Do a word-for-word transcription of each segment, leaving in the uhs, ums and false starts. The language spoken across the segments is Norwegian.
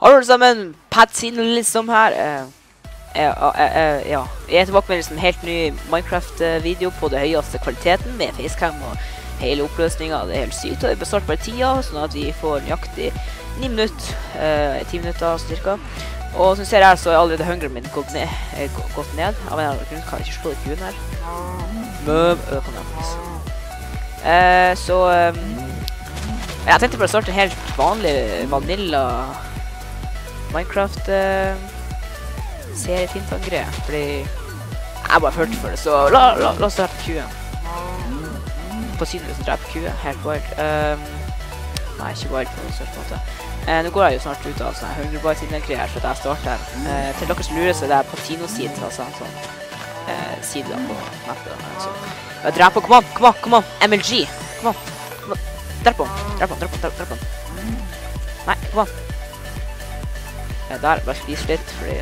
Alle sammen, Patsino liksom her. Uh, uh, uh, uh, ja, jeg er tilbake med liksom helt ny Minecraft-video på det høyeste kvaliteten med facecam og hele oppløsningen. Det er helt sykt, og det består bare tida, sånn at vi får nøyaktig ni minutter, uh, ti minutter cirka. Og som du ser her, så er allerede hungeren min gått ned. Eh, gått ned. Av en eller annen grunn kan jeg ikke slå i kuen her. Møv, øh, kan jeg uh, Så um, jeg tenkte bare å starte en helt vanlig vanilla Minecraft uh, seriefintangreie, fordi jeg bare hørte for det, så la, la, la oss starte kuen. På siden hvis jeg dreper kue, helt wild. Um, nei, ikke wild på noen største måte. Uh, nå går jeg jo snart ut av sånn Hungerbyte-siden-greier her, så jeg starter her. Uh, til dere som lurer, så det er Patino-siden, altså en sånn uh, side da på mappet. Så. Uh, drep på, kom on, kom on, kom on, M L G, kom on, kom on. Drep på, drep på, drep på, drep på. Nei, kom on. Uh, der, bare spis litt, fordi...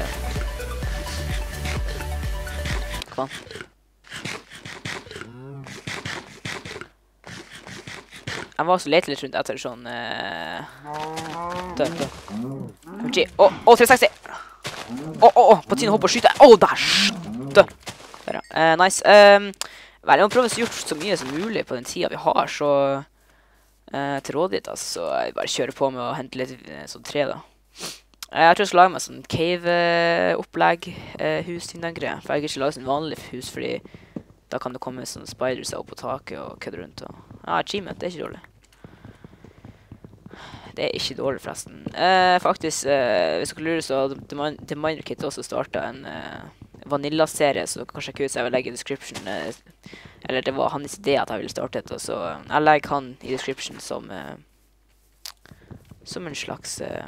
Uh, kom on. Jeg var også lete litt rundt etter sånn... Uh, dø, dø. M G. Å, å, tre seksti! Å, å, å, på tiden å hoppe og skyte. Å, der! Dø! Der, ja. Uh, nice. Um, vel, jeg må prøve å gjøre så mye som mulig på den tiden vi har, så... Uh, til rådighet, altså. Så jeg bare kjører på med å hente litt uh, sånn tre, da. Uh, jeg tror jeg skal lage meg sånn cave-opplegg, uh, hus til den greia. For jeg kan ikke lage sånn vanlig hus, fordi... Da kan det komme sånne spiders opp på taket og kødde rundt. Og... Ja, achievement, det er ikke dårlig. Det er ikke dårlig, forresten. Eh, faktisk, eh, hvis dere lurer, så har The Miner Kit også startet en eh, Vanilla-serie, så kanskje jeg kunne legge i description. Eh, eller det var hans idé at jeg ville starte det, så eh, jeg legger han i description som eh, som en slags eh,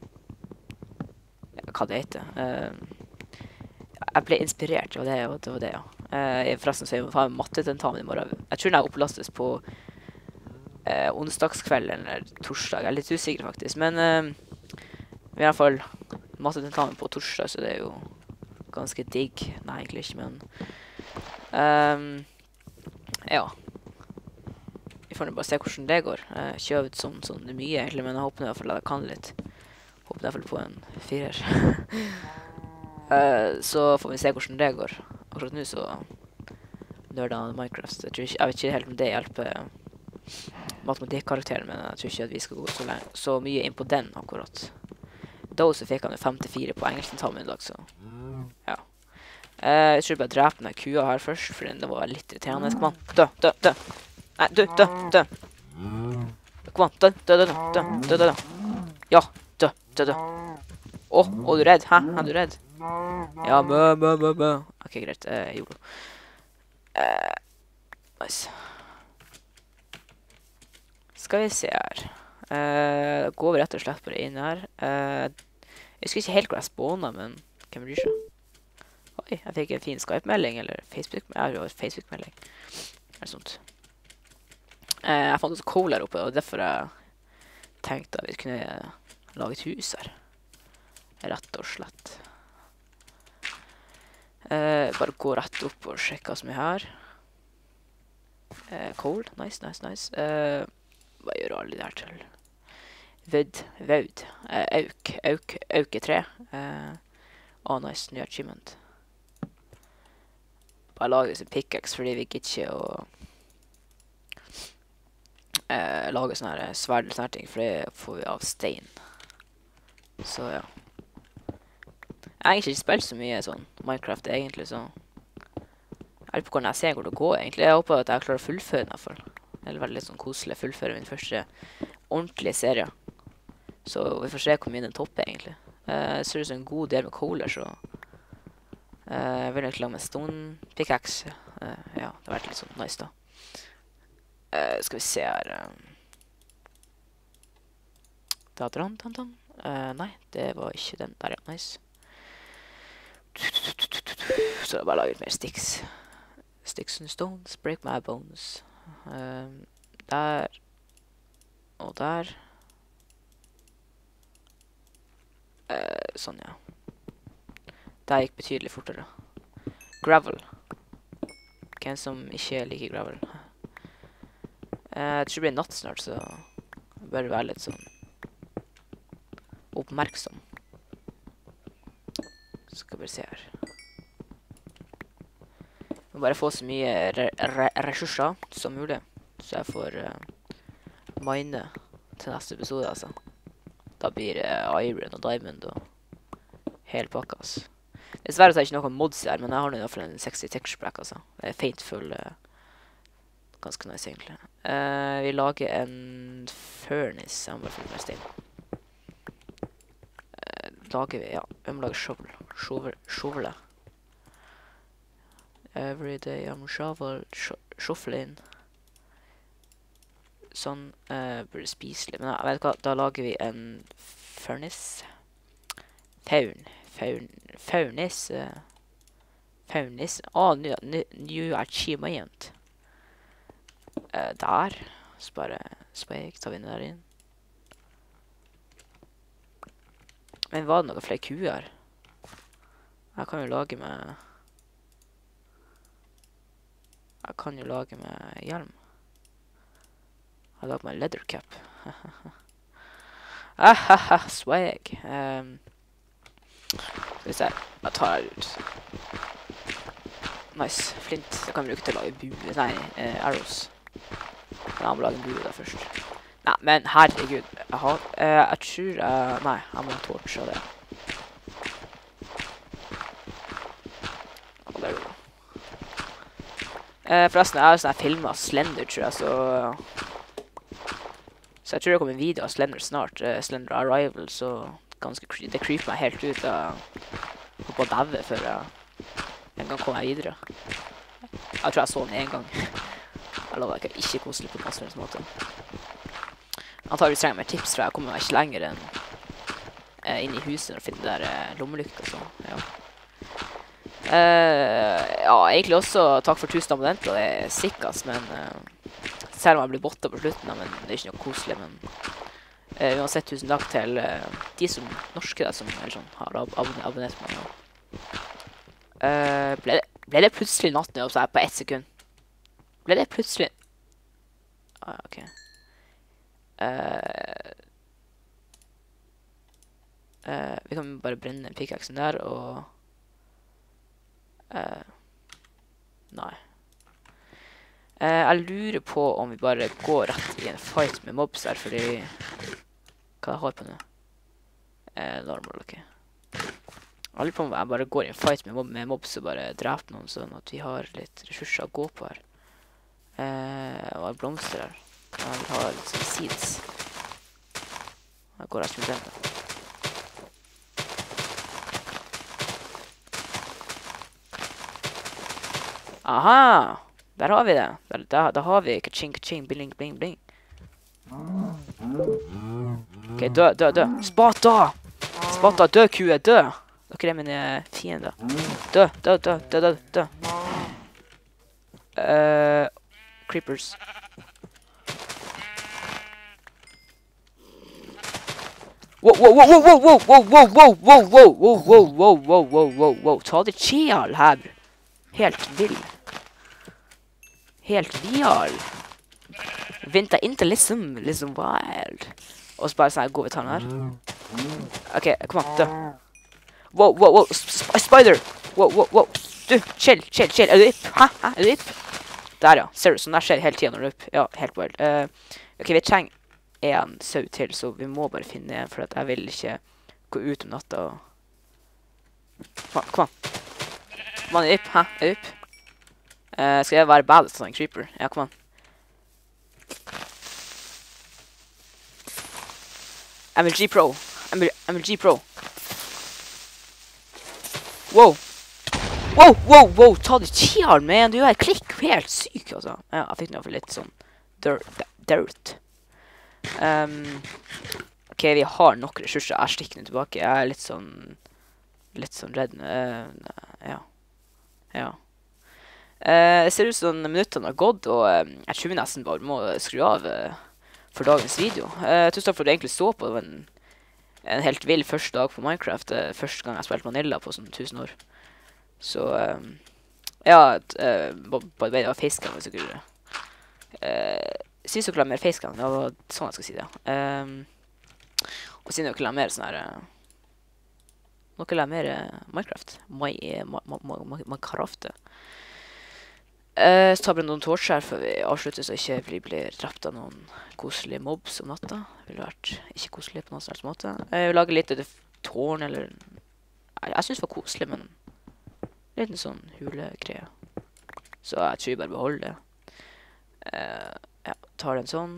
ja, hva det heter. Eh, jeg ble inspirert, det var det, det, var det ja. Uh, forresten så jeg har mattetentamen i morgen. Jeg tror den er opplastes på uh, onsdagskveld eller torsdag. Jeg er litt usikker faktisk. Men uh, vi har i hvert fall mattetentamen på torsdag, så det er jo ganske digg. Nei, egentlig ikke, men... Um, ja. Vi får bare se hvordan det går. Uh, kjøver ut sånn, sånn det er mye egentlig, men jeg håper i hvert fall at jeg kan litt. Håper i hvert fall på en firer. uh, så får vi se hvordan det går. Akkurat nå så dør det av Minecraft. Jeg, tror ikke, jeg vet ikke helt om det hjelper matematikkarakteren, men jeg tror ikke at vi skal gå så, lenge, så mye inn på den akkurat. Da så fikk han femtifire på engelskentamen i dag, så ja. Uh, jeg tror bare drepe denne kua her først, for den var litt irriterende. Kom an, dø, dø, dø. Nei, dø, dø, dø. Kom an, dø, dø, dø, dø, dø, dø, dø. Ja, dø, dø, dø. Åh, oh, oh, du er redd? Hæ? Er du redd? Ja, mø, mø, mø, mø. Ok, greit. Uh, jo. Uh, nice. Skal vi se her. Uh, går vi rett og slett bare inn her. Uh, jeg husker ikke helt hvor jeg spånet, men hvem bryr seg? Oi, jeg fikk en fin Skype-melding, eller Facebook-melding. Ja, Facebook-melding. Eller sånt. Uh, jeg fant også coal her oppe, og derfor jeg tenkte at vi kunne lage et hus her. Rett og slett. Uh, bare gå rett opp og sjekke hva som er her. Uh, coal, nice, nice, nice. Uh, hva gjør alle de her til? Vød, vød. Uh, auk, auk, auke tre. Uh, oh, nice, ny achievement. Bare lage en pickaxe, fordi vi gikk ikke å uh, lage sånne her sverd eller sånne ting, for det får vi av stein. Så ja. Jeg har egentlig ikke spilt så mye sånn Minecraft egentlig, så jeg vet på hvordan jeg ser hvor det går egentlig. Jeg håper at jeg klarer å fullføre den i hvert fall. Det er veldig sånn koselig å fullføre min første ordentlige serie. Så vi får se hvor mye den topper egentlig. Uh, så er det en god del med coaler, så uh, jeg vil nok lage med stone pickaxe. Uh, ja, det har vært litt sånn nice da. Uh, skal vi se her. Um. Da, dan, dan, dan. Uh, nei, det var ikke den der, ja, nice. Så jeg bare lager litt mer sticks. Sticks and stones, break my bones. Um, der. Og der. Uh, sånn, ja. Der gikk betydelig fortere. Gravel. Hvem som ikke liker gravel? Uh, jeg tror det blir natt snart, så det bør være litt sånn opp oppmerksom. Skal vi se her. Jeg må bare få så mye re re ressurser som mulig, så jeg får uh, mine til neste episode, altså. Da blir det uh, Iron og Diamond og hele pakka, altså. Dessverre så er det ikke noen mods her, men jeg har nå i hvert fall en sexy texture pack, altså. Det er feintfull, uh, ganske nice egentlig. Uh, vi lager en furnace, jeg må bare få med stein. Lager vi, ja, vi må lage shovel, shovel, shovel. Every day I'm shovel, shuffling. Sånn, uh, burde spiselig, men ja, vet du hva, da lager vi en furnace. Faun, faun, faunis, uh, faunis, å, oh, new, new achievement. Uh, der, så bare, spek, tar vi den der inn. Men var det noen flere kuer? Jeg kan jo lage med... Jeg kan jo lage med hjelm. Jeg lager med leather cap. Ahaha, swag. Um, skal vi se, jeg tar her ut. Nice, flint. Det kan vi bruke til å lage bue. Nei, uh, arrows. Men jeg må lage en bue der først. Nei, men herregud, jeg har, uh, jeg tror, uh, nei, jeg må ha torch av det. Og der er det. Uh, forresten, jeg har sånn her filmet av Slender, tror jeg, så... Så jeg tror det kommer en video av Slender snart, uh, Slender Arrival, så ganske, det creeper meg helt ut av å på dave før jeg en gang kommer jeg videre. Jeg tror jeg så den en gang. Jeg lover ikke, ikke koselig på noen slags måte. Antageligvis trenger jeg mer tips, tror jeg. Jeg kommer meg ikke lenger enn uh, inn i huset og finne der uh, lommelykt og sånn, ja. Uh, ja, egentlig også takk for tusen abonnenter, det er sikkert, men uh, selv om jeg blir botta på slutten, da, men det er ikke noe koselig, men uh, uansett tusen takk til uh, de som norske da, som eller sånn, har ab ab abonnert på meg. Ja. Uh, ble, det, ble det plutselig natten opp så her på ett sekund? Ble det plutselig... Ah, ok. Uh, uh, vi kan bare brenne pickaxen der, og... Uh, nei. Uh, jeg lurer på om vi bare går rett i en fight med mobs her, fordi... Hva jeg har på nå? Uh, normal, ok. Jeg lurer på om jeg bare går i en fight med, mob med mobs og bare dreper noen, sånn at vi har litt ressurser å gå på her. Uh, og jeg blomster her. Jeg vil ha litt sånn seeds. Jeg går rett med den da. Aha! Der har vi det. Der, der, der har vi ka-ching, ka-ching, bling, bling, bling. Ok, dø, dø, dø. Spata! Spata, dø, kue, dø! Dere er mine fiender. Dø, dø, dø, dø, dø, dø. Uh, creepers. Wow, wow, wow, wow, wow, wow, wow, wow, wow, wow, wow, wow, wow, wow, wow, wow, wow, ta det chial her. Helt vill. Helt vial. Vinter inte liksom, liksom wild. Og så bare sånn, går vi ta den her. Ok, kom an, dø. Wow, wow, wow, sp spider. Wow, wow, wow. Du, chill, chill, chill. Er du ipp? Hæ? Hæ? Er du ipp? Der ja, ser du, sånn der skjer hele tiden når du er ipp. Ja, helt wild. Uh, ok, vi trenger en sau til, så vi må bare finne en, for at jeg vil ikke gå ut om natta og... Kom an, kom an. Kom an, er du ipp? Hæ? Er du ipp? Uh, skal jeg være bad sånn creeper? Ja, kom an. M L G Pro. M L G Pro. Wow. Wow, wow, wow. Ta det chial, man. Du er klikk helt syk, altså. Ja, jeg fikk noe for litt sånn dirt. dirt. Um, ok, vi har nok ressurser. Jeg stikker nå tilbake. Jeg er litt sånn... Litt sånn redd. Uh, ja. Ja. Uh, det ser ut som minuttene har gått, og uh, jeg tror vi nesten bare må skru av uh, for dagens video. Uh, tusen takk for at du egentlig så på. Det var en, en helt vill første dag på Minecraft. Uh, første gang jeg spilte Vanilla på sånn tusen år. Så, um, ja, uh, by the way, det var facecam, hvis dere uh, synes dere har mer facecam. Det var sånn jeg skal si det. Um, og siden dere har mer sånn her... Uh, Noe eller mer uh, Minecraft. Minecraft. Uh, så tar vi noen tårtskjær før vi avslutter, så ikke vi blir drept av noen koselige mobs om natta. Det ville vært ikke koselig på noen slags måte. Jeg vil lage litt av det tårn, eller... Jeg synes det var koselig, men... Litt en sånn hulegreie. Så jeg tror jeg bare beholder det. Uh, ja, tar den sånn.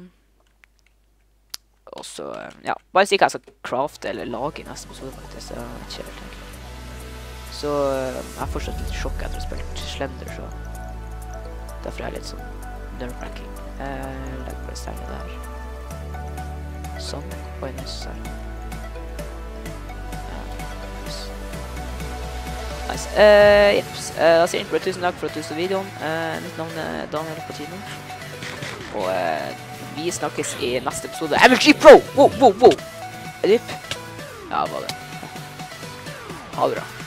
Og så, uh, ja, bare si hva jeg skal crafte eller lage i neste episode, faktisk. Det er ikke helt enkelt. Så uh, jeg har fortsatt litt sjokk etter å ha spilt Slender, så... Derfor er jeg litt sånn nerve-wracking. Uh, legg bare stjernet der. Sånn. Oi, nice. Nice. Uh, jeps. Uh, da sier jeg bare tusen takk for at du så videoen. Uh, mitt navn er Daniel Patino. Og uh, vi snakkes i neste episode. M L G Pro! Wow, wow, wow! Rip. Ja, hva var det? Ha det bra.